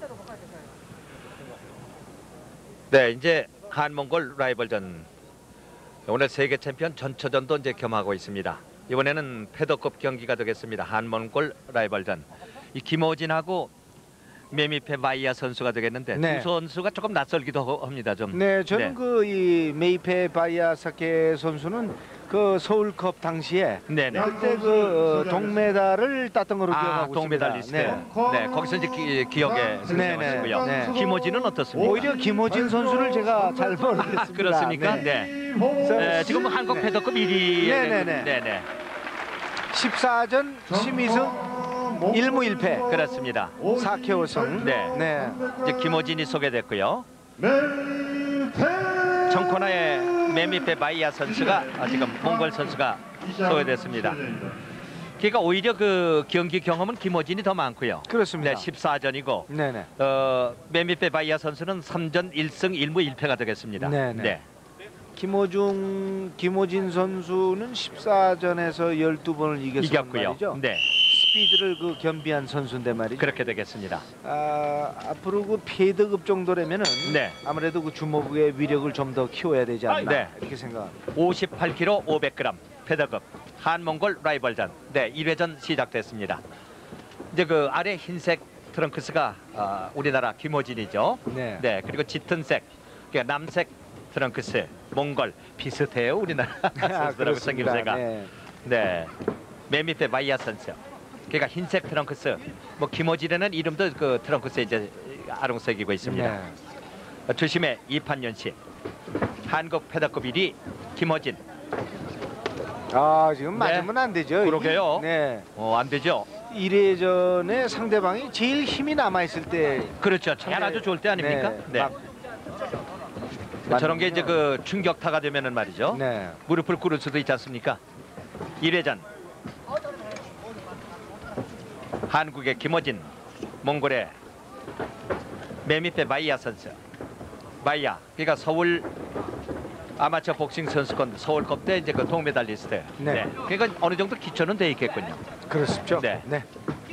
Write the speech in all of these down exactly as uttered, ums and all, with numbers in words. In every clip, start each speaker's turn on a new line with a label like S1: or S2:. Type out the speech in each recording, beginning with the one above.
S1: 네, 이제 한몽골 라이벌전 오늘 세계 챔피언 전초전도 이제 겸하고 있습니다. 이번에는 패더급 경기가 되겠습니다. 한몽골 라이벌전. 이 김호진하고 메미페 바이야 선수가 되겠는데
S2: 네.
S1: 두 선수가 조금 낯설기도 합니다. 좀.
S2: 네, 저는
S1: 네.
S2: 그 이 메이페 바이아사케 선수는 그 서울컵 당시에
S1: 네네.
S2: 그때 그 어, 동메달을 땄던 걸로
S1: 아,
S2: 기억하고
S1: 동메달리스트.
S2: 있습니다.
S1: 네. 거기서 이제 기, 기억에 생생하시고요.
S2: 네, 네.
S1: 김호진은 어떻습니까?
S2: 오히려 김호진 선수를 제가 잘 모르겠습니다.
S1: 아, 그렇습니까? 네. 네. 지금 한국
S2: 네.
S1: 패더급 일 위.
S2: 네네네.
S1: 네네.
S2: 십사 전 심의승 일 무 일 패.
S1: 그렇습니다.
S2: 사 케이오 승.
S1: 네.
S2: 네.
S1: 이제 김호진이 소개됐고요. 청코나의 메미페 바이야 선수가 아, 지금 몽골 선수가 소개됐습니다. 그러니까 오히려 그 경기 경험은 김호진이 더 많고요.
S2: 그렇습니다.
S1: 네, 십사 전이고
S2: 네네.
S1: 어, 메미페 바이야 선수는 삼 전 일 승 일 무 일 패가 되겠습니다.
S2: 네네.
S1: 네.
S2: 김호중, 김호진 선수는 십사 전에서 열두 번을 이겼단
S1: 이겼고요.
S2: 말이죠.
S1: 네.
S2: 스피드를 그 겸비한 선수인데 말이죠.
S1: 그렇게 되겠습니다.
S2: 아, 앞으로 그 패드급 정도라면은
S1: 네.
S2: 아무래도 그 주먹의 위력을 좀 더 키워야 되지 않나
S1: 네.
S2: 이렇게 생각합니다.
S1: 오십팔 킬로그램 오백 그램 패더급 한몽골 라이벌전. 네, 일 회전 시작됐습니다. 이제 그 아래 흰색 트렁크스가 아, 우리나라 김호진이죠.
S2: 네.
S1: 네, 그리고 짙은색, 그러니까 남색 트렁크스 몽골 비슷해요. 우리나라 선수들하고 생김새가.
S2: 네.
S1: 네, 메미페 바이야 선수. 그러니까 흰색 트렁크스. 뭐 김호진에는 이름도 그 트렁크스에 이제 아롱색이고 있습니다.
S2: 네.
S1: 주심의 이판연씨. 한국 패더급 일 위 김호진.
S2: 아, 지금
S1: 네.
S2: 맞으면 안 되죠.
S1: 그러게요.
S2: 네.
S1: 어, 안 되죠.
S2: 일 회전에 상대방이 제일 힘이 남아 있을 때
S1: 그렇죠. 잘 아주 좋을 때 아닙니까?
S2: 네.
S1: 네.
S2: 막
S1: 저런 게 이제 그 충격타가 되면은 말이죠.
S2: 네.
S1: 무릎을 꿇을 수도 있지 않습니까? 일 회전. 한국의 김호진, 몽골의 메미페 바이야 선수. 바이야. 그러니까 서울 아마추어 복싱 선수권 서울컵 때 이제 그 동메달리스트.
S2: 네.
S1: 네. 그러니까 어느 정도 기초는 돼 있겠군요.
S2: 그렇습죠.
S1: 네.
S2: 네.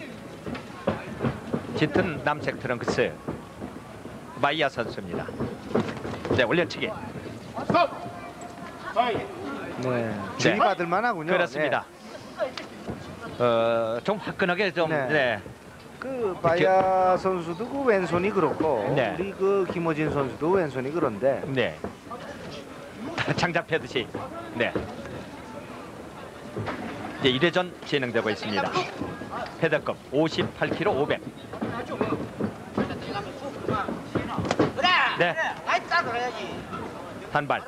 S1: 짙은 남색 트렁크스 바이야 선수입니다. 네, 올려치기.
S2: 네. 주의 받을 만하군요.
S1: 그렇습니다. 어, 좀 화끈하게 좀.
S2: 네.
S1: 네.
S2: 그 바이아 선수도 그 왼손이 그렇고
S1: 네.
S2: 우리 그 김호진 선수도 왼손이 그런데
S1: 네. 장작 패듯이. 네. 이제 일 회전 진행되고 있습니다. 패더급 오십팔 킬로그램 오백. 네. 단발.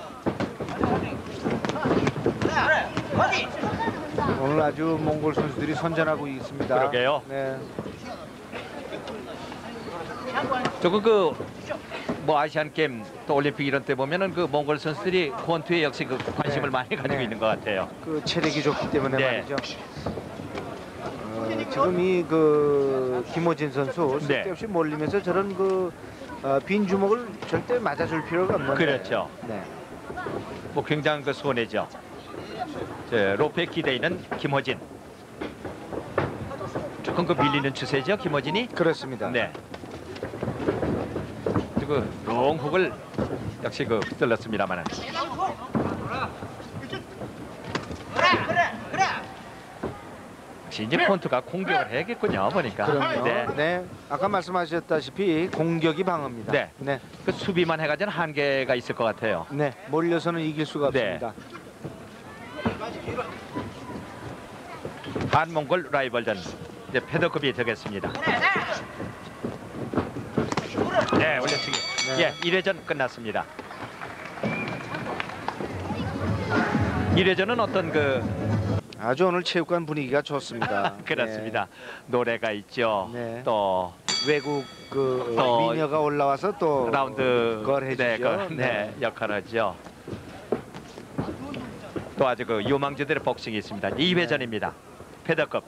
S2: 오늘 아주 몽골 선수들이 선전하고 있습니다.
S1: 그러게요.
S2: 네.
S1: 조금 그 뭐 아시안 게임 또 올림픽 이런 때 보면은 그 몽골 선수들이 권투에 역시 그 관심을
S2: 네.
S1: 많이 가지고
S2: 네.
S1: 있는 것 같아요.
S2: 그 체력이 좋기 때문에
S1: 네.
S2: 말이죠. 어, 지금 이 그 김호진 선수
S1: 네.
S2: 쓸데없이 몰리면서 저런 그 어, 빈 주먹을 절대 맞아줄 필요가 없는데.
S1: 그렇죠.
S2: 네.
S1: 뭐 굉장한 그 손해죠. 저 로프에 기대 있는 김호진. 조금 그 밀리는 추세죠, 김호진이.
S2: 그렇습니다.
S1: 네. 그 롱훅을 역시 그 휘둘렀습니다만은. 역시 이제 폰트가 공격을 해야겠군요, 보니까.
S2: 그럼요.
S1: 네.
S2: 네. 아까 말씀하셨다시피 공격이 방어입니다.
S1: 네.
S2: 네.
S1: 그 수비만 해가지고는 한계가 있을 것 같아요.
S2: 네. 몰려서는 이길 수가
S1: 네.
S2: 없습니다.
S1: 한몽골 라이벌전 이제 패더급이 되겠습니다. 네, 올려치기.
S2: 네.
S1: 예, 일 회전 끝났습니다. 일 회전은 어떤 그
S2: 아주 오늘 체육관 분위기가 좋습니다.
S1: 그렇습니다. 노래가 있죠.
S2: 네.
S1: 또
S2: 네. 외국 그
S1: 또
S2: 미녀가 올라와서 또
S1: 라운드
S2: 그걸 해주죠.
S1: 네, 그, 네,
S2: 네.
S1: 역할을 하죠. 또 아주 그 유망주들의 복싱이 있습니다. 이 회전입니다. 패더급.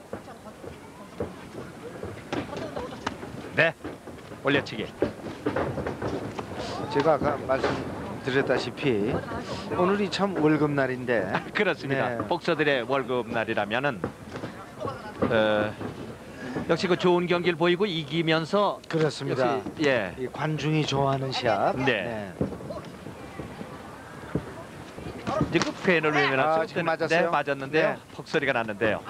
S1: 네, 올려치기.
S2: 제가 아까 말씀드렸다시피 오늘이 참 월급 날인데
S1: 그렇습니다.
S2: 네.
S1: 복서들의 월급 날이라면은 어, 역시 그 좋은 경기를 보이고 이기면서
S2: 그렇습니다.
S1: 역시 예.
S2: 이 관중이 좋아하는 시합.
S1: 네. 이제 그 펜을 외면하시고
S2: 아, 지금 맞았어요?
S1: 네, 맞았는데요.
S2: 네.
S1: 퍽 소리가 났는데요.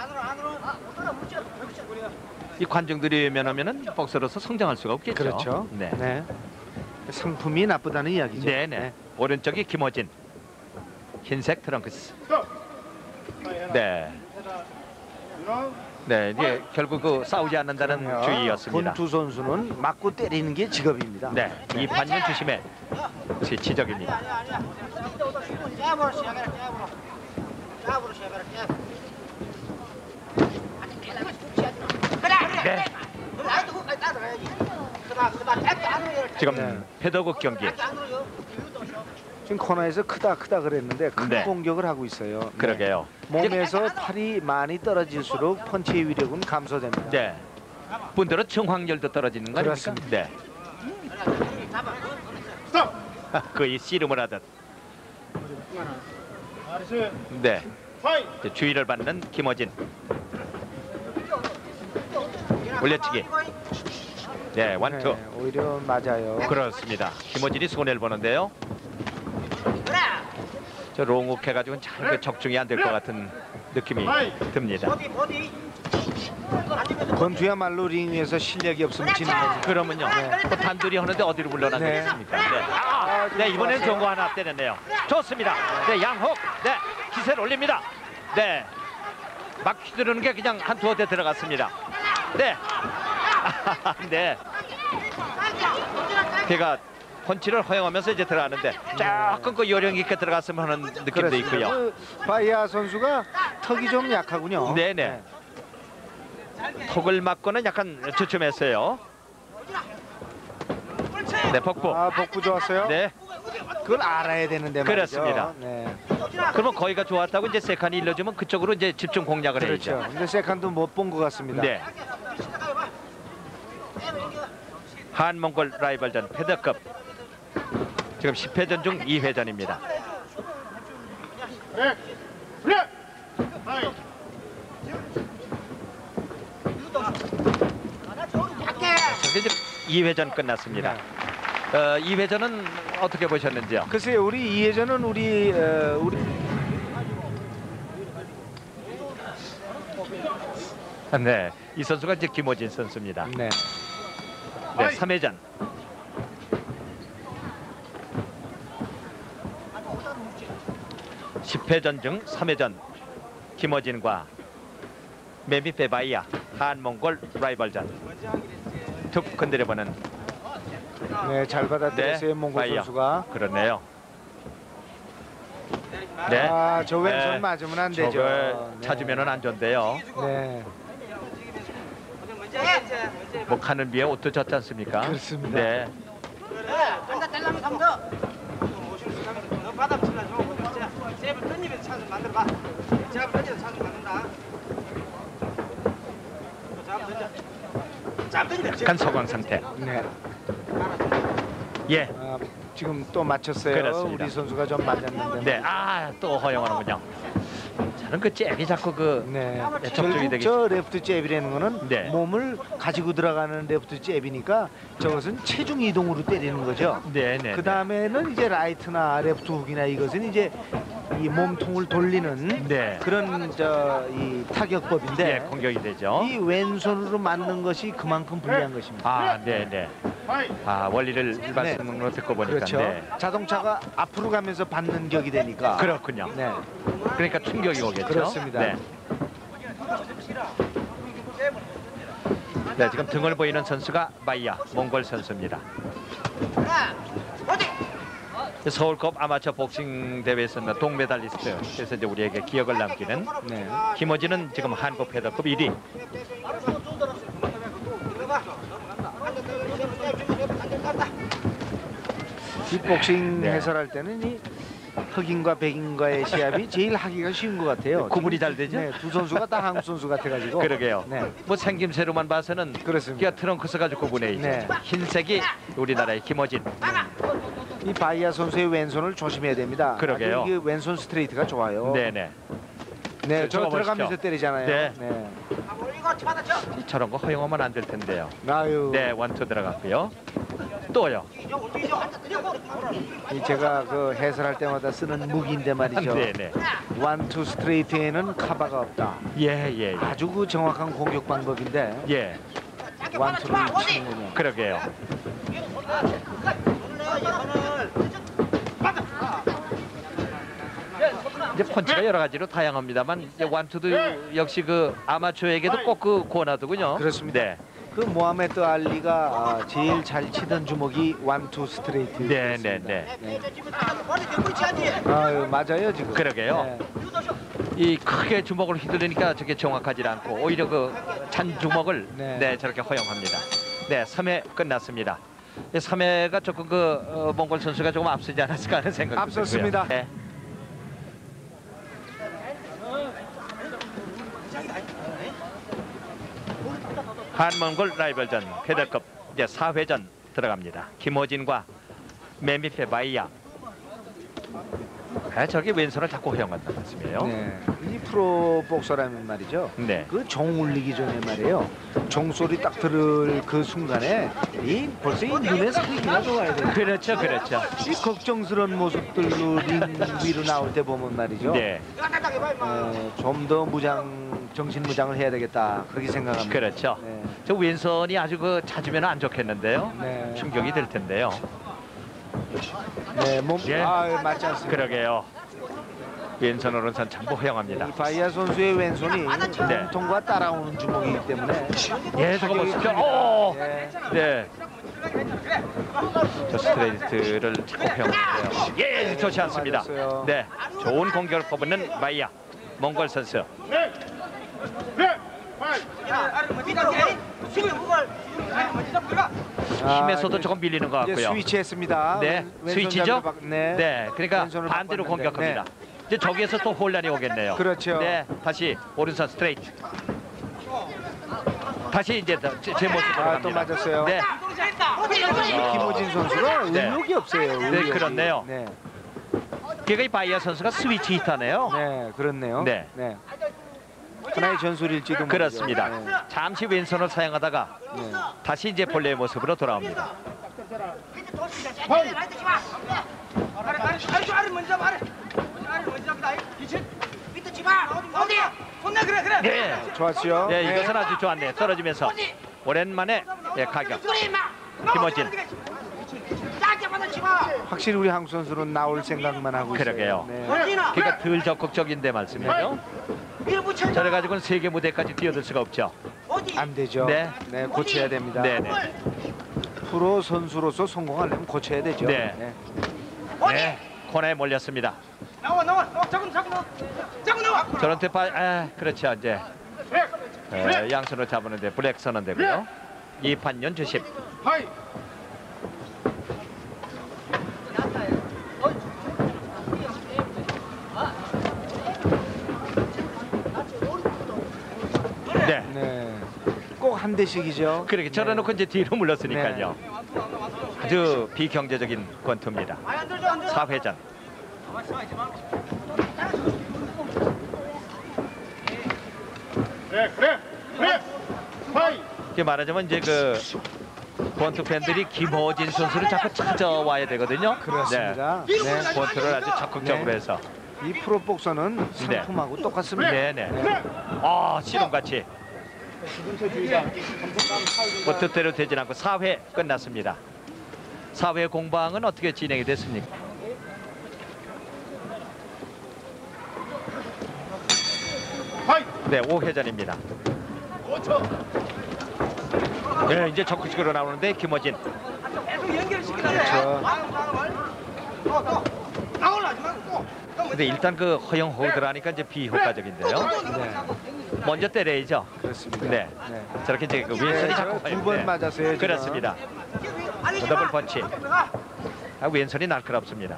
S1: 이 관중들이 외면하면은 복서로서 성장할 수가 없겠죠.
S2: 그렇죠.
S1: 네.
S2: 네. 상품이 나쁘다는 이야기죠.
S1: 네, 네. 오른쪽이 김호진. 흰색 트렁크스. 네. 네, 이제 결국 그 싸우지 않는다는
S2: 그럼요.
S1: 주의였습니다.
S2: 본두 선수는 맞고 때리는 게 직업입니다.
S1: 네, 이판년 주심의 시 지적입니다. 네. 지금
S2: 네.
S1: 패더국 경기.
S2: 지금 코너에서 크다 크다 그랬는데 큰
S1: 네.
S2: 공격을 하고 있어요. 네.
S1: 그러게요.
S2: 몸에서 팔이 많이 떨어질수록 펀치의 위력은 감소됩니다.
S1: 네. 분들은 청황열도 떨어지는 거 아닙니까?
S2: 그렇습니다.
S1: 네. 거의 씨름을 하듯. 네. 이제 주의를 받는 김호진. 올려치기. 네, 원투.
S2: 네, 오히려 맞아요.
S1: 그렇습니다. 김호진이 손해를 보는데요. 저 롱훅 해가지고는 잘 그 적중이 안 될 것 같은 느낌이 듭니다.
S2: 권투야말로 링 위에서 실력이 없으면 지는 거죠.
S1: 그러면요. 또 단둘이 하는데 어디로 물러나겠습니까? 네. 네. 아, 네, 이번엔 좋은 거 하나 때렸네요. 좋습니다. 네, 양혹. 네, 기세를 올립니다. 네. 막 휘두르는 게 그냥 한 두어 대 들어갔습니다. 네. 네. 걔가 펀치를 허용하면서 이제 들어가는데 조금 그 요령 있게 들어갔으면 하는 느낌도
S2: 그렇습니다.
S1: 있고요.
S2: 그 바이아 선수가 턱이 좀 약하군요.
S1: 네네. 턱을 맞고는 약간 주춤했어요. 네, 복부.
S2: 아, 복부 좋았어요.
S1: 네.
S2: 그걸 알아야 되는데 말이죠.
S1: 그렇습니다.
S2: 네.
S1: 그러면 거기가 좋았다고 이제 세칸이 일러주면 그쪽으로 이제 집중 공략을
S2: 그렇죠.
S1: 해야죠.
S2: 근데 세컨도 못 본 것 같습니다.
S1: 네. 한몽골 라이벌전 패더급 지금 십 회전 중 이 회전입니다. 저게 이제 이 회전 끝났습니다. 어, 이 회전은 어떻게 보셨는지요?
S2: 글쎄요, 우리 이회전은 우리 어, 우리
S1: 네, 이 선수가 이제 김호진 선수입니다.
S2: 네.
S1: 네, 삼 회전. 십 회전 중 삼 회전 김호진과 메미페 바이아 한몽골 라이벌전. 툭 건드려보는.
S2: 네, 잘 받아들였어요.
S1: 네,
S2: 몽골
S1: 바이아.
S2: 선수가.
S1: 그렇네요. 네.
S2: 아, 저 왼손
S1: 네.
S2: 맞으면 안 되죠.
S1: 저걸
S2: 네.
S1: 찾으면은 안 좋은데요.
S2: 네.
S1: 뭐 가는 비에 옷도 젖지 않습니까?
S2: 그렇습니다.
S1: 네. 약간 소강 상태.
S2: 네.
S1: 예.
S2: 아, 지금 또 맞췄어요.
S1: 그렇습니다.
S2: 우리 선수가 좀 맞았는데.
S1: 네. 아, 또 허용하는군요. 저는 그 잽이 자꾸 그
S2: 네.
S1: 네, 접촉이
S2: 결국
S1: 되겠-
S2: 저 레프트 잽이라는 거는
S1: 네.
S2: 몸을 가지고 들어가는 레프트 잽이니까 저것은 체중 이동으로 때리는 거죠.
S1: 네, 네.
S2: 그 다음에는 이제 라이트나 레프트 훅이나 이것은 이제 이 몸통을 돌리는
S1: 네.
S2: 그런 저 이 타격법인데
S1: 네, 공격이 되죠.
S2: 이 왼손으로 맞는 것이 그만큼 불리한 것입니다.
S1: 아, 네, 네. 아, 원리를 말씀으로 듣고 보니까
S2: 그렇죠.
S1: 네.
S2: 자동차가 앞으로 가면서 받는 격이 되니까.
S1: 그렇군요.
S2: 네.
S1: 그러니까 충격이 오겠죠.
S2: 그렇습니다.
S1: 네. 네, 지금 등을 보이는 선수가 마이야 몽골 선수입니다. 서울컵 아마추어 복싱 대회에서는 동메달리스트. 그래서 이제 우리에게 기억을 남기는
S2: 네.
S1: 김호진은 지금 한국 패더급 일 위.
S2: 이 복싱
S1: 네.
S2: 해설할 때는 이 흑인과 백인과의 시합이 제일 하기가 쉬운 것 같아요.
S1: 구분이 잘 되죠?
S2: 네, 두 선수가 다 한국 선수 같아가지고.
S1: 그러게요.
S2: 네.
S1: 뭐 생김새로만 봐서는
S2: 그렇습니다.
S1: 기아 트렁크스 가지고 구분해야죠.
S2: 네.
S1: 흰색이 우리나라의 김호진.
S2: 이 바이아 선수의 왼손을 조심해야 됩니다.
S1: 그러게요.
S2: 아주 이게 왼손 스트레이트가 좋아요.
S1: 네네.
S2: 네, 저
S1: 저거
S2: 들어가면서
S1: 보시죠.
S2: 때리잖아요.
S1: 네.
S2: 네.
S1: 저런 거 허용하면 안 될 텐데요.
S2: 아유.
S1: 네, 원투 들어갔고요. 또요.
S2: 이 제가 그 해설할 때마다 쓰는 무기인데 말이죠.
S1: 네, 네.
S2: 원투 스트레이트에는 카바가 없다.
S1: 예, 예, 예.
S2: 아주 그 정확한 공격 방법인데
S1: 예,
S2: 원투를 치는군요.
S1: 그러게요. 이제 펀치가 여러 가지로 다양합니다만 이제 원투도 역시 그 아마추어에게도 꼭 그 권하더군요.
S2: 그렇습니다.
S1: 네,
S2: 그 모하메드 알리가 아, 제일 잘 치던 주먹이 원투 스트레이트.
S1: 네, 네, 네.
S2: 아유, 맞아요 지금.
S1: 그러게요.
S2: 네.
S1: 이 크게 주먹을 휘두르니까 저게 정확하지 않고 오히려 그 찬 주먹을 네.
S2: 네.
S1: 저렇게 허용합니다. 네, 삼 회 끝났습니다. 삼 회가 조금 그 어, 몽골 선수가 조금 앞서지 않았을까 하는 생각이
S2: 앞섰습니다.
S1: 네. 한몽골 라이벌전 패더급 이제 사 회전 들어갑니다. 김호진과 맨 밑에 마이야. 아, 저기 왼손을 자꾸 허용한다는 말씀이에요.
S2: 네. 이 프로 복서라면 말이죠.
S1: 네.
S2: 그 종 울리기 전에 말이에요. 종소리 딱 들을 그 순간에 이 벌써 이 눈에 살기가 좋아야 돼요.
S1: 그렇죠, 그렇죠.
S2: 이 걱정스러운 모습들로 링 위로 나올 때 보면 말이죠.
S1: 네,
S2: 어, 좀 더 무장 정신 무장을 해야 되겠다 그렇게 생각합니다.
S1: 그렇죠.
S2: 네.
S1: 저 왼손이 아주 그 찾으면 안 좋겠는데요.
S2: 네.
S1: 충격이 될 텐데요.
S2: 네, 몸
S1: 예.
S2: 아, 맞지 않습니다.
S1: 그러게요. 왼손 오른손 전부 허용합니다.
S2: 이 바이아 선수의 왼손이
S1: 네.
S2: 몸통과 따라오는 주먹이기 때문에
S1: 예, 저거
S2: 타격이
S1: 보십시오.
S2: 큽니다.
S1: 오!
S2: 네.
S1: 네. 저 스트레이트를 자꾸 허용하는데요. 예, 좋지 않습니다.
S2: 맞았어요.
S1: 네, 좋은 공격을 퍼붓는 마이야 몽골 선수.
S2: 아,
S1: 힘에서도
S2: 이제-
S1: 조금 밀리는 것
S2: 이제
S1: 같고요.
S2: 스위치했습니다.
S1: 네,
S2: 왼- 왼손
S1: 스위치죠?
S2: 잡이를 바- 네.
S1: 네, 그러니까
S2: 왼손을
S1: 반대로
S2: 바꿨는데,
S1: 공격합니다.
S2: 네.
S1: 이제 저기에서 또 혼란이 오겠네요.
S2: 그렇죠.
S1: 네, 다시 오른손 스트레이트. 다시 이제 더 제, 제 모습으로
S2: 아, 또
S1: 갑니다.
S2: 맞았어요.
S1: 네,
S2: 이 김호진 선수가
S1: 네.
S2: 의욕이 없어요. 의욕이.
S1: 네, 그렇네요.
S2: 네,
S1: 그러니까 이 바이어 선수가 스위치 히터네요.
S2: 네, 그렇네요.
S1: 네.
S2: 하나의 전술일지도 모르죠.
S1: 그렇습니다.
S2: 네.
S1: 잠시 왼손을 사용하다가
S2: 네.
S1: 다시 이제 본래의 모습으로 돌아옵니다. 네,
S2: 좋았죠.
S1: 네, 이것은 아주 좋았네요. 떨어지면서 오랜만에 예, 가격. 김호진.
S2: 확실히 우리 한국 선수는 나올 생각만 하고 있어요.
S1: 그러게요.
S2: 네.
S1: 그러니까 덜 적극적인데 말씀이에요. 저래 가지고는 세계 무대까지 뛰어들 수가 없죠.
S2: 안 되죠.
S1: 네.
S2: 네, 고쳐야 됩니다.
S1: 네, 네.
S2: 프로 선수로서 성공하려면 고쳐야 되죠.
S1: 네. 네, 코너에 몰렸습니다.
S3: 나와 나와 나와 자꾸 자꾸 나와 자꾸 나와
S1: 저런 때 바, 아, 그렇죠 이제 에, 양손을 잡으는데 블랙 선언되고요. 이판연 주십.
S3: 하이
S1: 네.
S2: 네. 꼭 한 대씩이죠.
S1: 그렇게 저러놓고 이제 뒤로 물렀으니까요. 아주 비경제적인 권투입니다. 사 회전.
S3: 그래 그래 그래 하이
S1: 이게 말하자면 이제 그 권투 팬들이 김호진 선수를 자꾸 찾아와야 되거든요.
S2: 그렇습니다.
S1: 네.
S2: 네.
S1: 권투를 아주 적극적으로
S2: 네.
S1: 해서.
S2: 이 프로 복서는 상품하고 똑같습니다.
S1: 네네.
S2: 네.
S1: 아, 씨름같이. 뭐 뜻대로 되진 않고 사 회 끝났습니다. 사 회 공방은 어떻게 진행이 됐습니까?
S3: 하이
S1: 네, 오 회전입니다.
S3: 오초
S1: 네, 이제 적극적으로 나오는데 김호진.
S3: 계속 연결시키다
S2: 그렇죠.
S3: 또또 나올라지 말고
S1: 근데 일단 그 허용 호드라니까 이제 비효과적인데요.
S2: 네.
S1: 먼저 때려야죠.
S2: 그렇습니다.
S1: 네.
S2: 네.
S1: 저렇게 이제 그 왼손이 자꾸
S2: 두 번
S1: 네.
S2: 맞았어요. 지금.
S1: 그렇습니다. 더블 펀치. 아, 왼손이 날카롭습니다.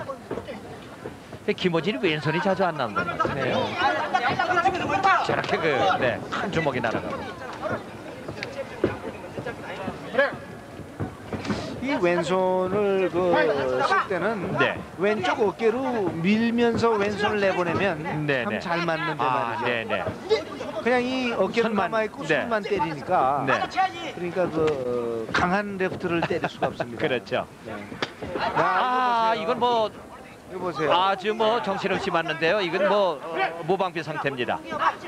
S1: 김호진이 왼손이 자주 안 나온다는 말씀이에요.
S2: 네.
S1: 저렇게 그 네, 큰 주먹이 날아가고.
S3: 그래
S2: 이 왼손을 그 쓸 때는
S1: 네.
S2: 왼쪽 어깨로 밀면서 왼손을 내보내면
S1: 네,
S2: 참
S1: 네.
S2: 잘 맞는데
S1: 아,
S2: 말이죠.
S1: 네, 네.
S2: 그냥 이 어깨를
S1: 손만,
S2: 남아 있고
S1: 네.
S2: 손만 때리니까
S1: 네.
S2: 그러니까 그 어, 강한 레프트를 때릴 수가 없습니다.
S1: 그렇죠.
S2: 네.
S1: 아,
S2: 이거 보세요.
S1: 이건 뭐
S2: 이거 보세요.
S1: 아주 뭐 정신없이 맞는데요. 이건 뭐 어, 무방비 상태입니다.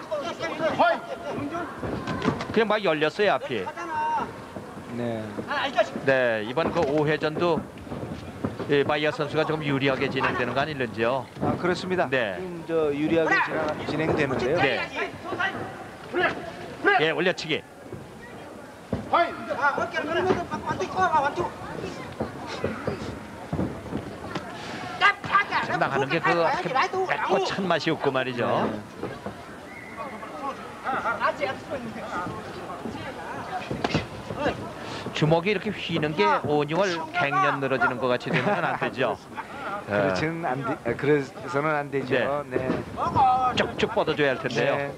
S1: 그냥 막 열렸어요, 앞이.
S2: 네.
S1: 네, 이번 그 오 회전도 예, 마이야 선수가 조금 유리하게 진행되는 거 아닐는지요?
S2: 아 그렇습니다.
S1: 네.
S2: 지금 저 유리하게 진행, 진행되는데요.
S1: 네. 예, 올려치기. 나가는 게 그 맵고 찬 맛이 없고 말이죠.
S2: 네.
S1: 주먹이 이렇게 휘는 게 온용을 갱년 늘어지는 것 같이 되면 안 되죠.
S2: 그렇지는 안 돼, 아, 그래서는 안 되죠. 네.
S1: 쭉쭉 뻗어줘야 할 텐데요.
S2: 네.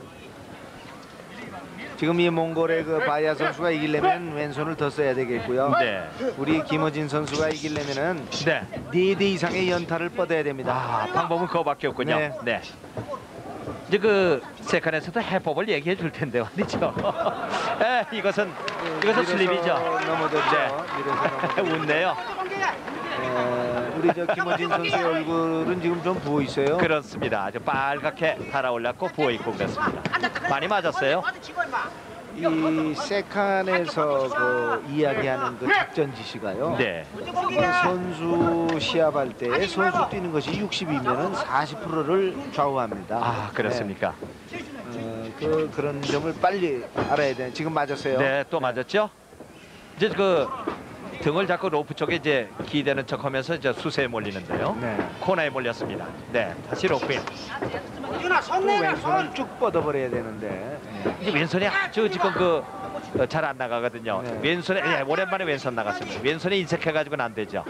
S2: 지금 이 몽골의 그 바야 선수가 이기려면 왼손을 더 써야 되겠고요.
S1: 네.
S2: 우리 김어진 선수가 이기려면은
S1: 네.
S2: 네 대 이상의 연타를 뻗어야 됩니다.
S1: 아, 방법은 그거밖에 없군요.
S2: 네.
S1: 네. 이제 그 세칸에서도 해법을 얘기해 줄 텐데 말이죠. 에, 이것은 이것은 슬립이죠.
S2: 넘어졌죠.
S1: 네.
S2: 밀어서 넘어졌죠.
S1: 웃네요.
S2: 에, 우리 저 김어진 선수의 얼굴은 지금 좀 부어 있어요.
S1: 그렇습니다. 아주 빨갛게 달아올랐고 부어 있고 그렇습니다. 많이 맞았어요.
S2: 이 세칸에서 그 이야기하는 그 작전 지시가요.
S1: 네.
S2: 선수 시합할 때 선수 뛰는 것이 육십이면은 사십 퍼센트를 좌우합니다.
S1: 아, 그렇습니까?
S2: 네. 어, 그 그런 점을 빨리 알아야 돼. 지금 맞았어요.
S1: 네, 또 맞았죠? 이제 그 등을 잡고 로프 쪽에 이제 기대는 척하면서 이제 수세에 몰리는데요.
S2: 네.
S1: 코너에 몰렸습니다. 네, 다시 로프인.
S2: 또 왼손을 쭉 뻗어버려야 되는데.
S1: 이제 왼손이 아주 지금 그 잘 안 나가거든요.
S2: 네.
S1: 왼손에 예, 오랜만에 왼손 나갔습니다. 왼손에 인색해가지고는 안 되죠.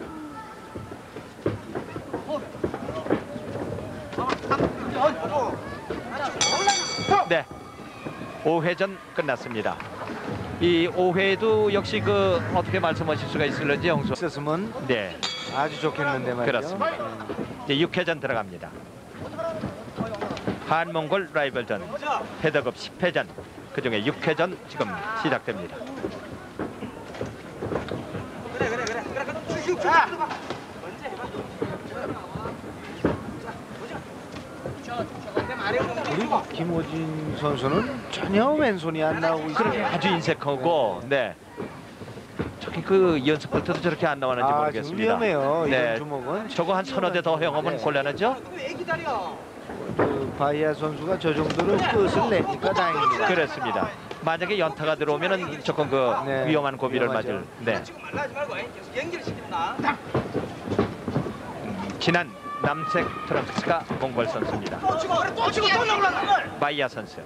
S1: 네, 오 회전 끝났습니다. 이 오 회도 역시 그 어떻게 말씀하실 수가 있을런지 영수.
S2: 있었으면
S1: 네,
S2: 아주 좋겠는데 말이죠.
S1: 그렇습니다. 이제 육 회전 들어갑니다. 한몽골 라이벌전 패더급 십 회전 그중에 육 회전 지금 시작됩니다.
S2: 우리 김호진 선수는 전혀 왼손이 안 나오고 있어요.
S1: 아주 인색하고 네. 저기 그 연습할 때도 저렇게 안 나왔는지
S2: 아, 지금
S1: 모르겠습니다.
S2: 위험해요.
S1: 네.
S2: 이런 주먹은.
S1: 저거 한 서너 대 더 형하면
S2: 네.
S1: 곤란하죠?
S2: 그 바이아 선수가 저 정도로 끝을 내니까 다행입니다.
S1: 그렇습니다. 만약에 연타가 들어오면은 조금 그
S2: 네,
S1: 위험한 고비를
S2: 위험하죠.
S1: 맞을. 네. 지난 남색 트럼프스가 몽골 선수입니다. 마이야 선수.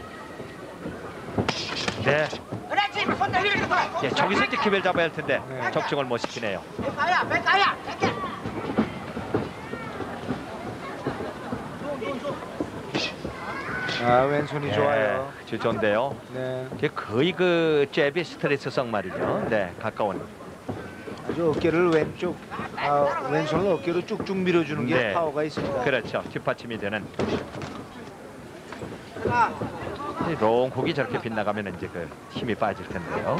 S1: 네. 예, 저기서 이제 기회를 잡아야 할 텐데
S2: 네.
S1: 적중을 못 시키네요.
S2: 아, 왼손이
S1: 네,
S2: 좋아요.
S1: 아주 좋은데요.
S2: 네.
S1: 이게 거의 그 잽이 스트레스성 말이죠. 네, 가까운.
S2: 아주 어깨를 왼쪽, 아, 왼손을 어깨로 쭉쭉 밀어주는 게
S1: 네.
S2: 파워가 있습니다.
S1: 그렇죠. 뒷받침이 되는. 이 롱콕이 저렇게 빗나가면 이제 그 힘이 빠질 텐데요.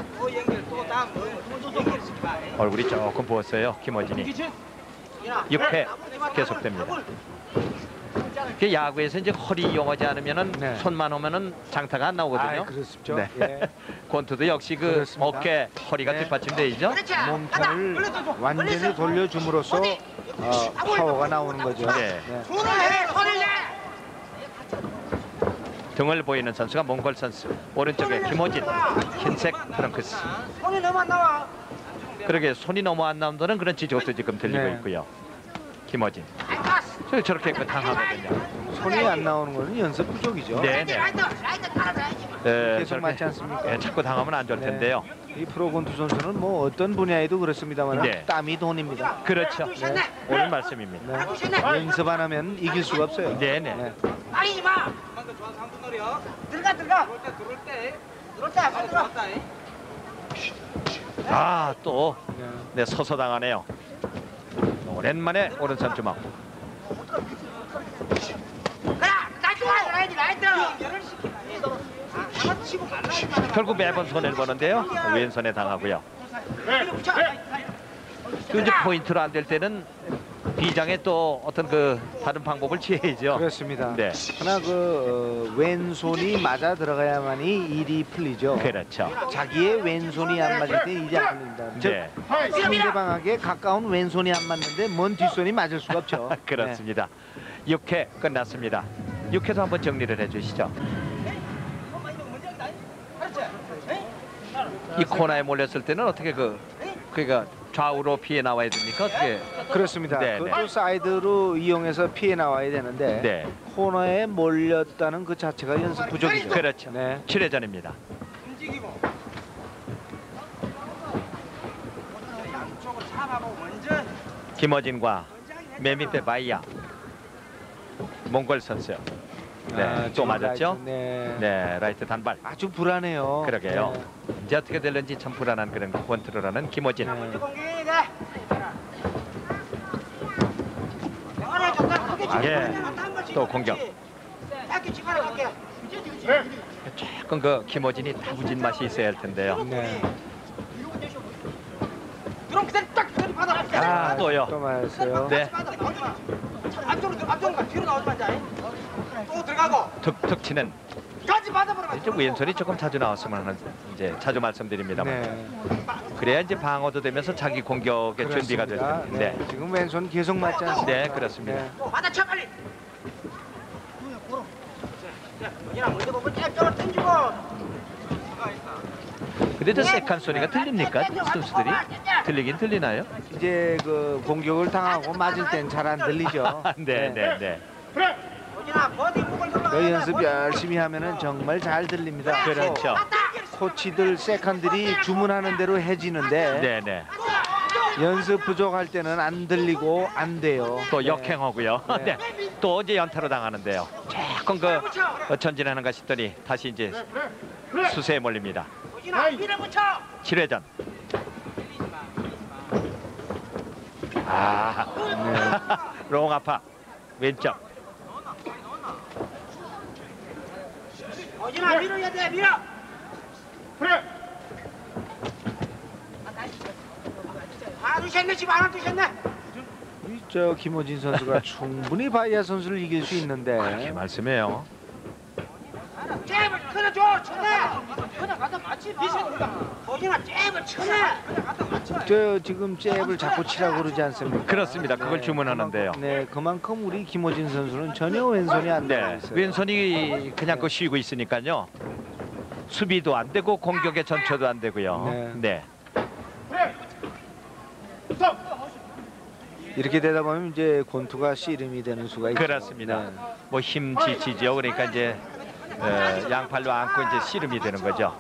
S1: 얼굴이 조금 부었어요. 김어진이. 육 회 계속됩니다. 그 야구에서 이제 허리 이용하지 않으면은
S2: 네.
S1: 손만 오면은 장타가 안 나오거든요.
S2: 아, 그렇죠.
S1: 네.
S2: 예.
S1: 권투도 역시 그
S2: 그렇습니다.
S1: 어깨, 허리가
S2: 네.
S1: 뒷받침되죠.
S2: 몸판을 완전히 돌려줌으로써 어, 파워가 나오는 거죠.
S1: 네. 등을 보이는 선수가 몽골 선수. 오른쪽에 김호진, 흰색 트렁크스.
S3: 손이 너무 안 나와.
S1: 그러게 손이 너무 안 나온다는 그런 지적도 지금 들리고
S2: 네.
S1: 있고요. 김호진. 저 저렇게 그 당하거든요.
S2: 손이 안 나오는 거는 연습 부족이죠.
S1: 네, 네. 네,
S2: 계속 맞지 않습니까?
S1: 네, 자꾸 당하면 안 좋을
S2: 네.
S1: 텐데요.
S2: 이 프로곤투 선수는 뭐 어떤 분야에도 그렇습니다만
S1: 네.
S2: 땀이 돈입니다.
S1: 그렇죠.
S2: 네.
S1: 옳은 말씀입니다.
S2: 네. 연습 안 하면 이길 수가 없어요.
S1: 네, 네.
S2: 네.
S3: 빨리 마. 들어가 들어가. 들어올 때 들어올 때 들어올 때 안 들어.
S1: 아, 또
S2: 네.
S1: 네, 서서 당하네요. 오랜만에 오른손 주먹. 결국 매번 손해를 보는데요. 왼손에 당하고요. 그 이제 포인트로 안 될 때는 비장에 또 어떤 그 다른 방법을 취해야죠.
S2: 그렇습니다.
S1: 네.
S2: 하나 그 어, 왼손이 맞아 들어가야만이 일이 풀리죠.
S1: 그렇죠.
S2: 자기의 왼손이 안 맞을 때 일이 안 풀립니다. 즉
S1: 네.
S2: 상대방에게 가까운 왼손이 안 맞는데 먼 뒷손이 맞을 수가 없죠.
S1: 그렇습니다. 육 회 끝났습니다. 육 회도 한번 정리를 해주시죠. 이 코너에 몰렸을 때는 어떻게 그 그러니까 좌우로 피해 나와야 됩니까? 어떻게?
S2: 네. 그렇습니다.
S1: 네,
S2: 그것도
S1: 네.
S2: 사이드로 이용해서 피해 나와야 되는데
S1: 네.
S2: 코너에 몰렸다는 그 자체가 연습 부족이죠.
S1: 그렇죠.
S2: 네.
S1: 칠 회전입니다.
S3: 움직이고 양쪽으로 잡아보고 먼저
S1: 김어진과 맨 밑에 바이야 몽골 선수. 네,
S2: 아,
S1: 또
S2: 지금
S1: 맞았죠?
S2: 라이트, 네.
S1: 네, 라이트 단발.
S2: 아주 불안해요.
S1: 그러게요.
S2: 네.
S1: 이제 어떻게 될는지 참 불안한 그런 컨트롤하는 김어진.
S2: 네.
S3: 공격이 돼. 영화를 줬다. 크게 치고
S1: 예.
S3: 그냥 딴거 치고
S1: 또 공격.
S3: 그렇지. 짧게 치고 갈게.
S1: 조금 그 김어진이 다부진 맛이 있어야 할 텐데요.
S2: 네.
S3: 그럼 그대로 딱 그대로 받아.
S1: 아, 또요.
S2: 또 맞았어요.
S1: 네.
S3: 받아. 나오지 마. 앞쪽으로 들어, 앞쪽으로 가. 뒤로 나오지 마. 이제. 또 들어가고.
S1: 툭툭 치는
S3: 같이 받아버려.
S1: 이제 왼손이 조금 자주 나왔으면 하는 이제 자주 말씀드립니다만.
S2: 네.
S1: 그래야 이제 방어도 되면서 자기 공격의 준비가 될
S2: 그렇습니다.
S1: 텐데.
S2: 네. 지금 왼손 계속 맞지 않습니까?
S1: 네, 그렇습니다.
S2: 네.
S3: 받아쳐 빨리. 얘랑 먼저 보면 쫙쫙 던지고.
S1: 근데 저 세컨 소리가 들립니까? 선수들이 들리긴 들리나요?
S2: 이제 그 공격을 당하고 맞을 땐 잘 안 들리죠.
S1: 네, 네, 네.
S3: 여진아 버디 목을
S2: 그
S3: 올라가.
S2: 연습 열심히 하면은 정말 잘 들립니다.
S1: 그렇죠.
S2: 코치들 세컨들이 주문하는 대로 해지는데
S1: 네, 네.
S2: 연습 부족할 때는 안 들리고 안 돼요.
S1: 또
S2: 네.
S1: 역행하고요.
S2: 네.
S1: 네. 또 이제 연타로 당하는데요. 조금 그 전진하는가 싶더니 다시 이제 수세에 몰립니다.
S3: 여진아 밀어붙여.
S1: 칠 회전. 아,
S2: 네.
S1: 롱 아파. 왼쪽.
S3: 여진아 밀어야 돼 밀어. 하나 두셨네 지금 하나 두셨네.
S2: 이 저 김호진 선수가 충분히 바이아 선수를 이길 수 있는데
S1: 그렇게 말씀해요.
S3: 잽을 끊어줘 쳐내. 그냥 갖다 맞지 마. 여진아 잽을 쳐내. 그냥 갖다 맞춰.
S2: 저 지금 잽을 자꾸 치라고 그러지 않습니까?
S1: 그렇습니다. 그걸 주문하는데요.
S2: 그만큼, 네, 그만큼 우리 김호진 선수는 전혀 왼손이 안
S1: 네,
S2: 나와 있어요.
S1: 왼손이 그냥 그 쉬고 있으니까요. 수비도 안 되고 공격의 전초도 안 되고요.
S2: 네.
S1: 네.
S2: 이렇게 되다 보면 이제 권투가 씨름이 되는 수가 있죠.
S1: 그렇습니다.
S2: 네.
S1: 뭐 힘 지치죠. 그러니까 이제 에, 양팔로 안고 이제 씨름이 되는 거죠.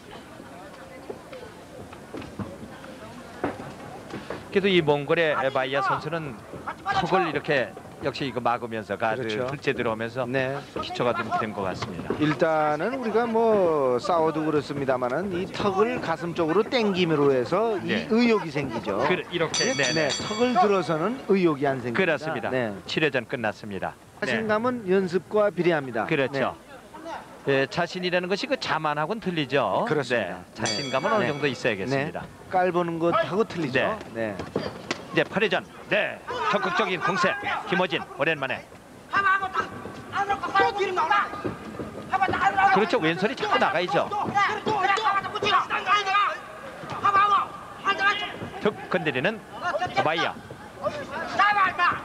S1: 그래도 이 몽골의 바이아 선수는 턱을 이렇게 역시 이거 막으면서 가드
S2: 그렇죠.
S1: 둘째 들어오면서
S2: 네.
S1: 기초가 좀 된 것 같습니다.
S2: 일단은 우리가 뭐 싸워도 그렇습니다만은 이 턱을 가슴 쪽으로 당김으로 해서 이
S1: 네.
S2: 의욕이 생기죠.
S1: 그, 이렇게 네,
S2: 네, 턱을 들어서는 의욕이 안 생깁니다.
S1: 그렇습니다.
S2: 네.
S1: 칠 회전 끝났습니다. 네.
S2: 자신감은 연습과 비례합니다.
S1: 그렇죠. 예, 자신이라는 것이 그 자만하고는 틀리죠.
S2: 그렇습니다.
S1: 네, 자신감은
S2: 네.
S1: 어느
S2: 네.
S1: 정도 있어야겠습니다.
S2: 네. 깔보는 것하고 틀리죠.
S1: 네.
S2: 네.
S1: 이제 팔 회전. 네, 적극적인 공세. 김어진 오랜만에.
S3: 봐봐 한번 딱 안으로 또 뒤로 나오나. 봐봐 딱 안으로.
S1: 그렇죠. 왼손이 자꾸 나가야죠.
S3: 그래 또 그래 봐봐 또 붙이고. 봐봐 한번. 한번 한번.
S1: 툭 건드리는 바이야.
S3: 잡아 임마.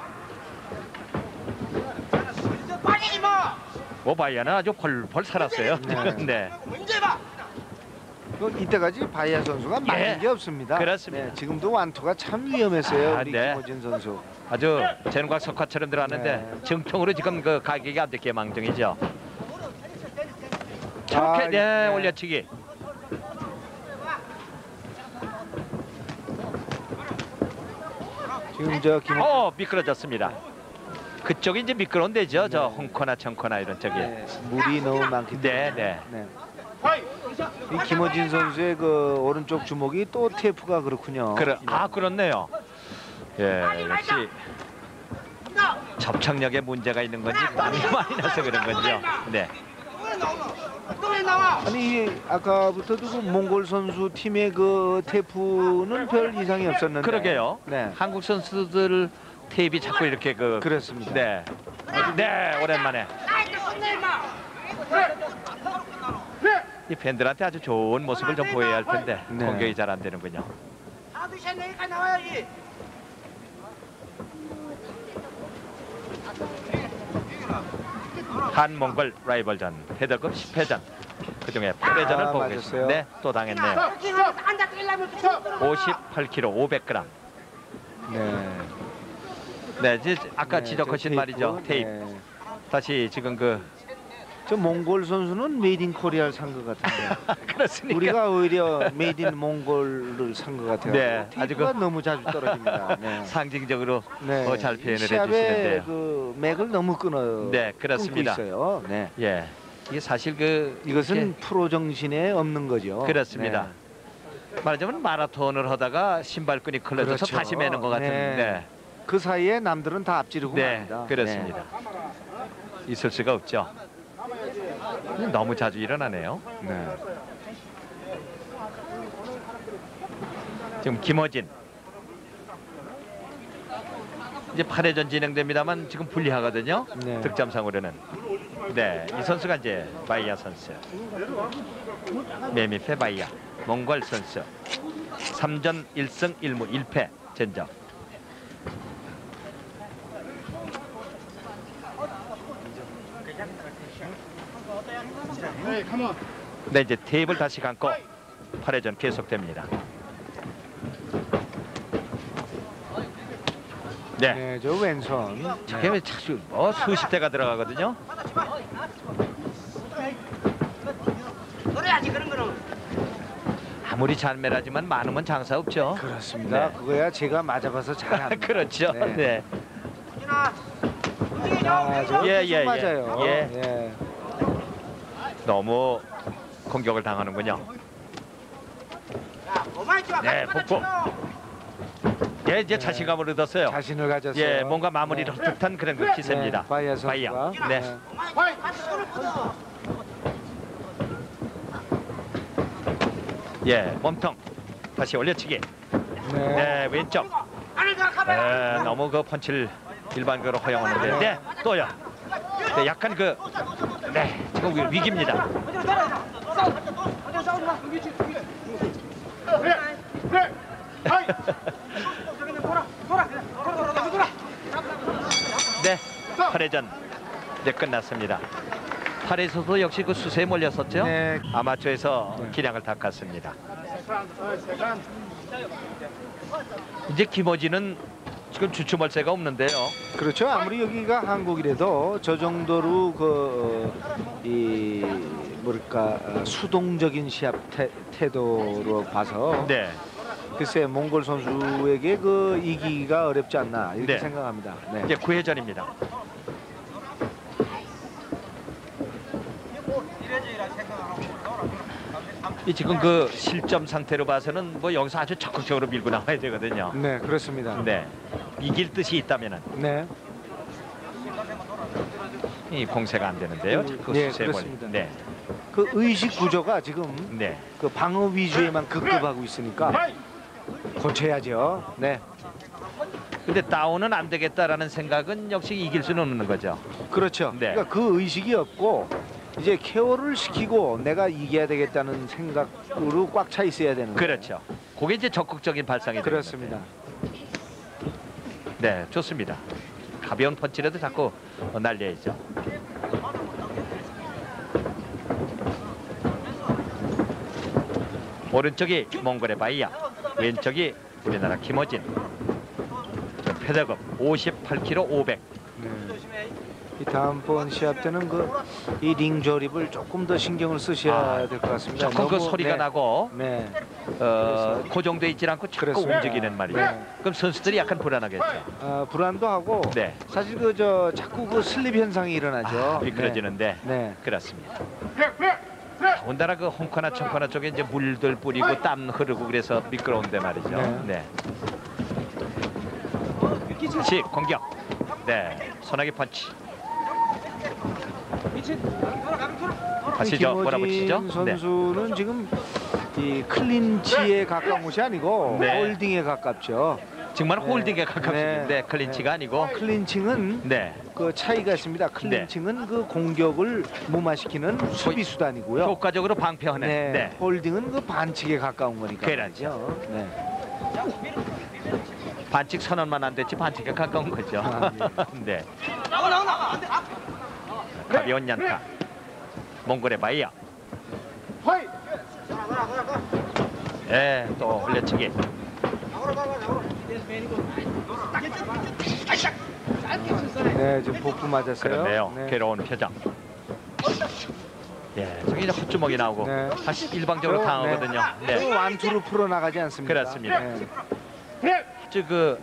S3: 빠지지 뭐.
S1: 오 바이야는 아주 펄펄 살았어요.
S2: 네.
S1: 네.
S3: 문제 봐.
S2: 그 이때까지 바이아 선수가 맞은
S1: 예.
S2: 게 없습니다.
S1: 그렇습니다.
S2: 네, 지금도 완투가 참 위험했어요.
S1: 아,
S2: 우리
S1: 네.
S2: 김호진 선수.
S1: 아주 제누각 석화처럼 들어왔는데
S2: 네.
S1: 정통으로 지금 그 가격이 안 됐기에 망정이죠.
S2: 아,
S1: 저렇게 네,
S2: 네.
S1: 올려치기.
S2: 지금 저 김.
S1: 어 미끄러졌습니다. 그쪽이 이제 미끄러운 데죠.
S2: 네.
S1: 저 홍코나 청코나 이런 쪽이.
S2: 네, 물이 너무 많기 때문에.
S1: 네, 네.
S2: 네. 이 김어진 선수의 그 오른쪽 주먹이 또 테이프가 그렇군요.
S1: 그래, 아 그렇네요. 예, 역시 접착력에 문제가 있는 건지 땀이 많이 나서 그런 건지요. 네.
S3: 또왜 나와?
S2: 아니 아까부터도 그 몽골 선수 팀의 그 테이프는 별 이상이 없었는데.
S1: 그러게요.
S2: 네.
S1: 한국 선수들 테이프 자꾸 이렇게 그
S2: 그렇습니다.
S1: 네. 네, 오랜만에
S3: 나한테 혼내 임마.
S1: 이 팬들한테 아주 좋은 모습을 좀 보여야 할 텐데
S2: 네.
S1: 공격이 잘 안 되는군요.
S3: 하나 둘셋 내일까지 나와야지.
S1: 한몽골 라이벌전 패더급 십 회전 그중에 팔 회전을
S2: 아,
S1: 보고
S2: 맞았어요.
S1: 계십니다. 네, 또 당했네요.
S3: 앉아 뛰려면
S1: 오십팔 킬로그램 오백 그램.
S2: 네.
S1: 네, 이제 아까
S2: 네,
S1: 지적하신
S2: 저
S1: 말이죠. 테이프.
S2: 네.
S1: 다시 지금 그
S2: 저 몽골 선수는 메이드 인 코리아를 산 것 같은데.
S1: 그렇습니까?
S2: 우리가 오히려 메이드 인 몽골을 산 것 같아요.
S1: 네, 아주
S2: 테이프가
S1: 그-
S2: 너무 자주 떨어집니다. 네.
S1: 상징적으로
S2: 네.
S1: 어, 잘 표현을
S2: 이 시합의
S1: 해주시는데요.
S2: 그 맥을 너무 끊어.
S1: 네, 그렇습니다.
S2: 끊고 있어요. 네.
S1: 예, 이게 사실 그
S2: 이것은
S1: 이렇게
S2: 프로 정신에 없는 거죠.
S1: 그렇습니다.
S2: 네.
S1: 말하자면 마라톤을 하다가 신발끈이 걸려져서
S2: 그렇죠.
S1: 다시 매는 것 같은.
S2: 네.
S1: 네,
S2: 그 사이에 남들은 다 앞지르고
S1: 네,
S2: 맙니다.
S1: 그렇습니다. 있을 수가 없죠. 너무 자주 일어나네요.
S2: 네. 네.
S1: 지금 김어진 이제 팔 회전 진행됩니다만 지금 불리하거든요.
S2: 네.
S1: 득점상으로는. 네, 이 선수가 이제 바이야 선수. 메미페 바이야 몽골 선수. 삼 전 일 승 일 무 일 패 전적. 네, 이제 테이블 다시 감고 팔 회전 계속됩니다. 네.
S2: 네, 저 왼손.
S1: 저게 자주 뭐 수십 대가 들어가거든요.
S3: 그래야지 그런 거는.
S1: 아무리 잘 매라지만 많으면 장사 없죠.
S2: 그렇습니다.
S1: 네.
S2: 그거야 제가 맞아봐서 잘 압니다.
S1: 그렇죠.
S2: 네.
S1: 네.
S3: 우진아, 움직이죠.
S2: 아, 저
S1: 예,
S2: 계속
S1: 예, 예.
S2: 맞아요.
S1: 예.
S2: 예.
S1: 너무 공격을 당하는군요.
S3: 야, 그만 있지 마.
S1: 네,
S3: 같이
S1: 복부.
S3: 받아치고.
S1: 예, 이제 자신감을 얻었어요.
S2: 자신을 가졌어요.
S1: 예, 뭔가 마무리를 할 듯한 그런 그 기세입니다.
S2: 네, 바이야 선수가.
S1: 바이야. 네.
S3: 그만 있지 마. 같이 손을 뻗어.
S1: 예, 몸통 다시 올려치기.
S2: 네.
S1: 네, 왼쪽.
S3: 안을 가 카메라.
S1: 네, 너무 그 펀치를 일반적으로 허용하는데, 네, 또요. 네, 약간 그, 네, 지금 위- 위기입니다.
S3: 어디로 내려가. 싸우. 어디로 싸우지 마. 여기 지금. 그래. 그래. 하이. 저기는 돌아. 돌아. 돌아. 돌아. 돌아. 돌아.
S1: 네, 팔 회전 네, 끝났습니다. 팔에서도 역시 그 수세에 몰렸었죠.
S2: 네.
S1: 아마추어에서
S2: 네.
S1: 기량을 닦았습니다. 이제 김어진은 지금 주춤할새가 없는데요.
S2: 그렇죠. 아무리 여기가 한국이라도 저 정도로 그이 뭐랄까 어, 수동적인 시합 태, 태도로 봐서
S1: 네,
S2: 글쎄 몽골 선수에게 그 이기기가 어렵지 않나 이렇게
S1: 네.
S2: 생각합니다. 네.
S1: 이제 구 회전입니다. 이 지금 그 실점 상태로 봐서는 뭐 여기서 아주 적극적으로 밀고 나와야 되거든요.
S2: 네, 그렇습니다.
S1: 네, 이길 뜻이 있다면은
S2: 네.
S1: 이 봉쇄가 안 되는데요. 자꾸
S2: 네,
S1: 수세에 몰.
S2: 그렇습니다.
S1: 네,
S2: 그 의식 구조가 지금
S1: 네.
S2: 그 방어 위주에만 급급하고 있으니까 고쳐야죠. 네.
S1: 근데 다운은 안 되겠다라는 생각은 역시 이길 수는 없는 거죠.
S2: 그렇죠.
S1: 네.
S2: 그러니까 그 의식이 없고 이제 케어를 시키고 내가 이겨야 되겠다는 생각으로 꽉 차 있어야 되는 거예요.
S1: 그렇죠. 그게 이제 적극적인 발상이 되는
S2: 그렇습니다.
S1: 건데. 네, 좋습니다. 가벼운 펀치라도 자꾸 날려야죠. 오른쪽이 몽골의 바이야, 왼쪽이 우리나라 김어진. 패더급 오십팔 킬로그램 오백.
S2: 네. 이 다음번 시합 때는 그 이 링 조립을 조금 더 신경을 쓰셔야
S1: 아,
S2: 될 것 같습니다.
S1: 조금 그
S2: 너무,
S1: 소리가
S2: 네.
S1: 나고
S2: 네.
S1: 어, 고정돼 있지 않고 자꾸
S2: 그렇습니다.
S1: 움직이는 말이에요.
S2: 네.
S1: 그럼 선수들이 약간 불안하겠죠.
S2: 아, 불안도 하고
S1: 네.
S2: 사실 그 저 자꾸 그 슬립 현상이 일어나죠.
S1: 아, 미끄러지는데
S2: 네. 네.
S1: 그렇습니다. 더군다나 그 홍코나 청코나 쪽에 이제 물들 뿌리고 땀 흐르고 그래서 미끄러운데 말이죠. 네. 시 공격. 네. 소나기 펀치. 다시 저 몰아붙이죠. 네.
S2: 선수는 지금 이 클린치에 가까운 것이 아니고
S1: 네.
S2: 홀딩에 가깝죠.
S1: 정말
S2: 네.
S1: 홀딩에 가깝습니다.
S2: 네.
S1: 클린치가 아니고.
S2: 클린칭은
S1: 네.
S2: 그 차이가 있습니다. 클린칭은 그 공격을 무마시키는 수비 수단이고요.
S1: 효과적으로 방패하는.
S2: 네.
S1: 네.
S2: 홀딩은 그 반칙에 가까운 거니까.
S1: 그렇죠.
S2: 네.
S1: 반칙 선언만 안 됐지 반칙에 가까운 거죠.
S2: 아,
S1: 네. 가벼운 연타. 몽골의 바이야. 예, 또 올려치기.
S2: 네, 지금 복부 맞았어요.
S1: 그런데요.
S2: 네.
S1: 괴로운 표정. 예, 저기 이제 헛주먹이 나오고
S2: 네.
S1: 다시 일방적으로
S2: 네.
S1: 당하거든요.
S2: 또
S1: 네.
S2: 완투로 풀어 나가지 않습니다.
S1: 그렇습니다.
S2: 네.
S1: 아주 그,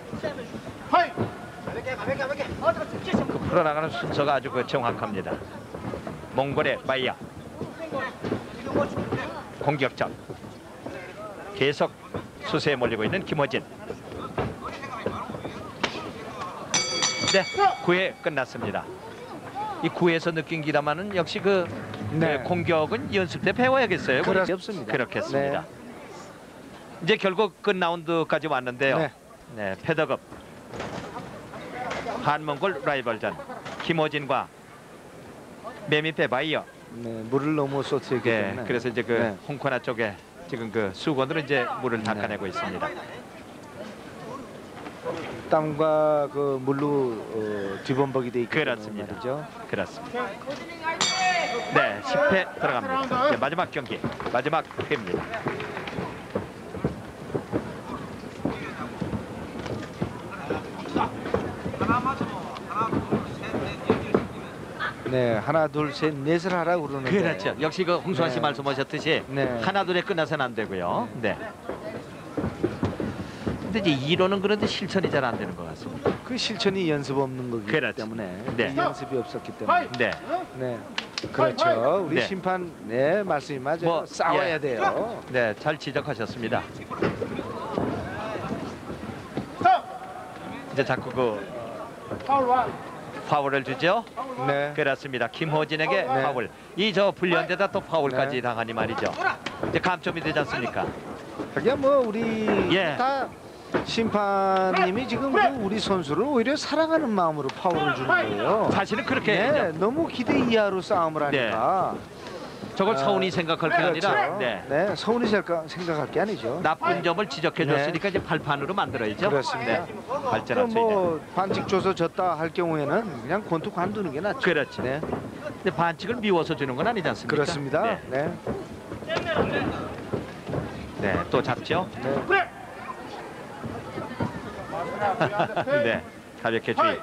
S1: 그 풀어나가는 순서가 아주 그 정확합니다. 몽골의 바이야. 공격전. 계속 수세에 몰리고 있는 김호진. 네, 구 회 끝났습니다. 이 구 회에서 느낀 기다마는 역시 그
S2: 네.
S1: 네, 공격은 연습 때 배워야겠어요.
S2: 그렇습니다.
S1: 그렇겠습니다. 이제 결국 끝 라운드까지 왔는데요.
S2: 네.
S1: 네, 패더급 한몽골 라이벌전 김호진과 메미페 바이어.
S2: 네, 물을 너무 쏟았기
S1: 네,
S2: 때문에.
S1: 그래서 이제 그
S2: 네.
S1: 홍코나 쪽에 지금 그 수건으로 이제 물을 닦아내고 있습니다.
S2: 땀과 그 물로 어, 뒤범벅이 돼 있기
S1: 그렇습니다.
S2: 때문에 말이죠.
S1: 그렇습니다. 네, 십 회 들어갑니다. 네, 마지막 경기, 마지막 회입니다.
S2: 네, 하나, 둘, 셋, 넷을 하라고 그러는데.
S1: 그렇죠. 역시 그 홍수환 씨
S2: 네.
S1: 말씀하셨듯이
S2: 네.
S1: 하나 둘에 끝나서는 안 되고요. 네. 근데 이제 이론은 그런데 실천이 잘 안 되는 것 같습니다.
S2: 그 실천이 연습 없는 거기
S1: 그렇죠.
S2: 때문에.
S1: 네.
S2: 이 연습이 없었기 때문에.
S1: 네.
S2: 네. 그렇죠. 우리
S1: 네.
S2: 심판 네 말씀이 맞아요.
S1: 뭐,
S2: 싸워야
S1: 예.
S2: 돼요.
S1: 네, 잘 지적하셨습니다. 이제 자꾸 그 파울을 주죠.
S2: 네.
S1: 그렇습니다. 김호진에게 파울. 이 저 불리한데다 또 파울까지
S2: 네.
S1: 당하니 말이죠. 이제 감점이 되지 않습니까?
S2: 하긴 뭐 우리
S1: 예.
S2: 다 심판님이 지금 그 우리 선수를 오히려 사랑하는 마음으로 파울을 주는 거예요.
S1: 사실은 그렇게
S2: 네,
S1: 이제
S2: 너무 기대 이하로 싸움을 하니까.
S1: 저걸
S2: 아,
S1: 서운히 생각할 게
S2: 그렇죠.
S1: 아니라 네.
S2: 네, 서운히 생각- 생각할 게 아니죠.
S1: 나쁜 점을 지적해 줬으니까 이제 발판으로 만들어야죠.
S2: 그렇습니다.
S1: 네. 발전할 수
S2: 그럼
S1: 있는.
S2: 뭐 반칙 줘서 졌다 할 경우에는 그냥 권투 관두는 게 낫죠.
S1: 그렇죠.
S2: 네,
S1: 근데 반칙을 미워서 주는 건 아니지 않습니까?
S2: 그렇습니다.
S1: 네.
S2: 네.
S1: 네, 또 잡죠.
S2: 네.
S1: 네, 가볍게 주의.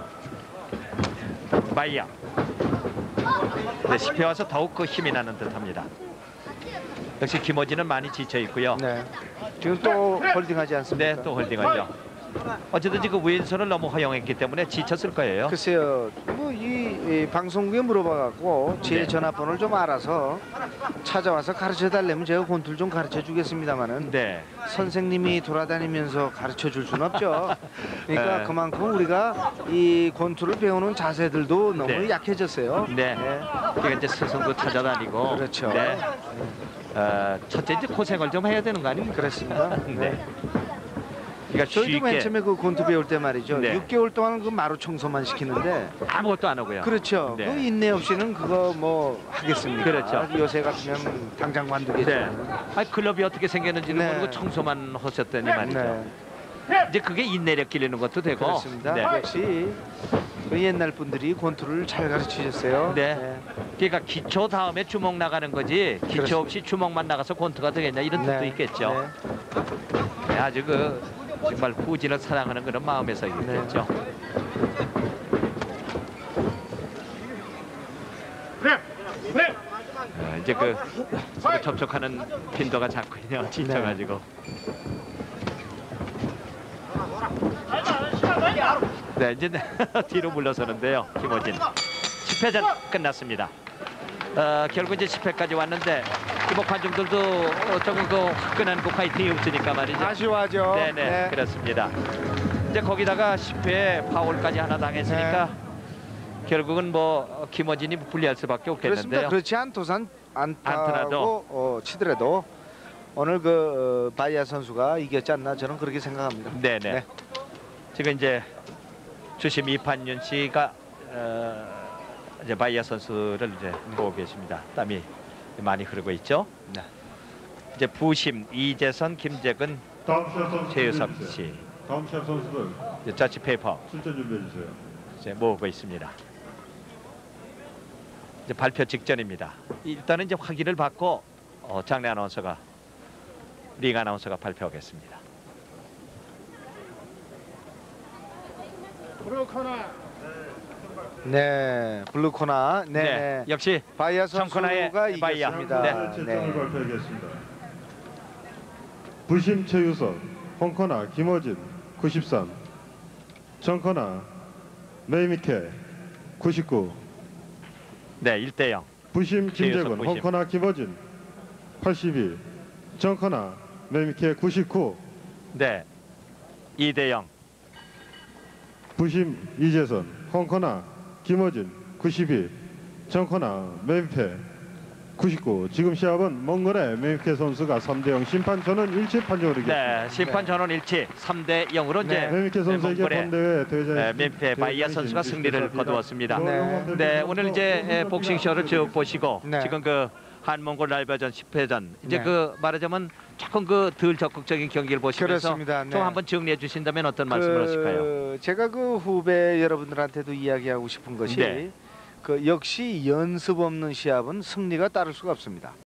S1: 마이야. 네, 십 회 와서 더욱 그 힘이 나는 듯합니다. 역시 김호진은 많이 지쳐 있고요.
S2: 네. 지금 또 홀딩하지 않습니까?
S1: 네, 또 홀딩하죠. 어쨌든지 그 왼손을 너무 허용했기 때문에 지쳤을 거예요.
S2: 글쎄요, 뭐 이 방송국에 물어봐갖고 제
S1: 네.
S2: 전화번호를 좀 알아서 찾아와서 가르쳐 달래면 제가 권투를 좀 가르쳐 주겠습니다만은
S1: 네,
S2: 선생님이 돌아다니면서 가르쳐 줄 수는 없죠. 그러니까
S1: 네.
S2: 그만큼 우리가 이 권투를 배우는 자세들도 너무
S1: 네.
S2: 약해졌어요.
S1: 네. 그러니까 이제 스승도 찾아다니고.
S2: 그렇죠.
S1: 네. 어, 첫째 이제 고생을 좀 해야 되는 거 아닙니까?
S2: 그렇습니다.
S1: 네. 그러니까
S2: 저희도 맨
S1: 쉽게
S2: 처음에 그 권투 배울 때 말이죠.
S1: 네.
S2: 육 개월 동안 그 마루 청소만 시키는데
S1: 아무것도 안 하고요.
S2: 그렇죠.
S1: 네.
S2: 그 인내 없이는 그거 뭐 하겠습니까?
S1: 그렇죠.
S2: 요새 같으면 당장 관두겠죠.
S1: 네. 아니 클럽이 어떻게 생겼는지는
S2: 네.
S1: 모르고 청소만 하셨더니 말이죠.
S2: 네.
S1: 이제 그게 인내력 기르는 것도 되고.
S2: 그렇습니다.
S1: 네.
S2: 역시 그 옛날 분들이 권투를 잘 가르치셨어요.
S1: 네. 그러니까 기초 다음에 주먹 나가는 거지 기초
S2: 그렇습니다.
S1: 없이 주먹만 나가서 권투가 되겠냐 이런 뜻도
S2: 네.
S1: 있겠죠. 네, 아주 그 정말 후진을 사랑하는 그런 마음에서 있겠죠. 어, 이제 그 서로 접촉하는 빈도가 작군요. 지쳐가지고. 네, 이제 뒤로 물러서는데요. 김호진. 십 회전 끝났습니다. 어, 결국 이제 십 회까지 왔는데 뭐 관중들도 어, 조금 그 화끈한 그 파이팅이 없으니까 말이죠.
S2: 아쉬워하죠.
S1: 네네
S2: 네.
S1: 그렇습니다. 이제 거기다가 십 회에 파울까지 하나 당했으니까
S2: 네.
S1: 결국은 뭐 김어진이 불리할 수밖에
S2: 그렇습니다.
S1: 없겠는데요.
S2: 그렇지 않도산 않다고
S1: 않더라도.
S2: 어, 치더라도 오늘 그 어, 바이아 선수가 이겼지 않나 저는 그렇게 생각합니다.
S1: 네네.
S2: 네.
S1: 지금 이제 주심 이판윤 씨가 어, 이제 바이아 선수를 이제 보고 계십니다. 땀이 많이 흐르고 있죠.
S2: 네.
S1: 이제 부심 이재선, 김재근,
S4: 다음 시합 선수
S1: 최유섭
S4: 준비해 주세요.
S1: 씨,
S4: 다음 시합 선수들
S1: 이제 저치 페이퍼
S4: 출전 준비해 주세요.
S1: 이제 모으고 있습니다. 이제 발표 직전입니다. 일단은 이제 확인을 받고 어, 장례 아나운서가 링 아나운서가 발표하겠습니다.
S2: 네, 블루코나. 네,
S1: 네,
S2: 네.
S1: 역시
S2: 바이아
S1: 청코나의
S2: 선수가
S1: 바이아.
S2: 이겼습니다.
S1: 네.
S4: 네. 채점을 발표하겠습니다. 부심 최유석, 홍코나 김어진 구십삼, 정코나 메이미케 구십구,
S1: 네, 일 대 영.
S4: 부심
S1: 최유석
S4: 김재근,
S1: 부심.
S4: 홍코나 김어진 팔십이, 정코나 메이미케 구십구,
S1: 네, 이 대 영.
S4: 부심 이재선, 홍코나 김어진 구십이, 정코나 메이미케 구십구. 지금 시합은 몽골의 메이미케 선수가 삼 대 영 심판 전원 일치 판정으로 이겼습니다.
S1: 네, 심판 전원 일치 삼 대 영으로 이제
S2: 네.
S4: 메이미케 선수에게
S1: 몽골의
S4: 본대회 대회장
S1: 네, 멤피의 바이아 선수가 승리를 거두었습니다.
S2: 네.
S1: 네, 오늘 이제 복싱쇼를 쭉 보시고
S2: 네.
S1: 지금 그 한몽골 라이벌전 십 회전 이제
S2: 네.
S1: 그 말하자면 조금 그 덜 적극적인 경기를 보시면서
S2: 그렇습니다. 네.
S1: 좀 한번 정리해 주신다면 어떤 말씀을 하실까요?
S2: 제가 그 후배 여러분들한테도 이야기하고 싶은 것이
S1: 네.
S2: 그 역시 연습 없는 시합은 승리가 따를 수가 없습니다.